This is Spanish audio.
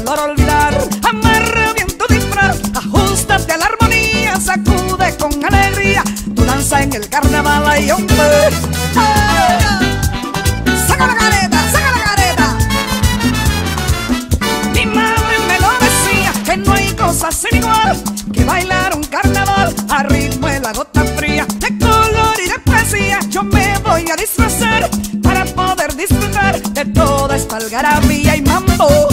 dolor olvidar. Amarra bien tu disfraz, ajustate a la armonía, sacude con alegría tu danza en el carnaval. Ay, hombre, saca la careta, saca la careta. Mi madre me lo decía, que no hay cosa sin igual que bailar un carnaval a ritmo de la gota fría, de color y de poesía. Yo me voy a disfrazar para poder disfrutar de toda esta algarabía y mambo.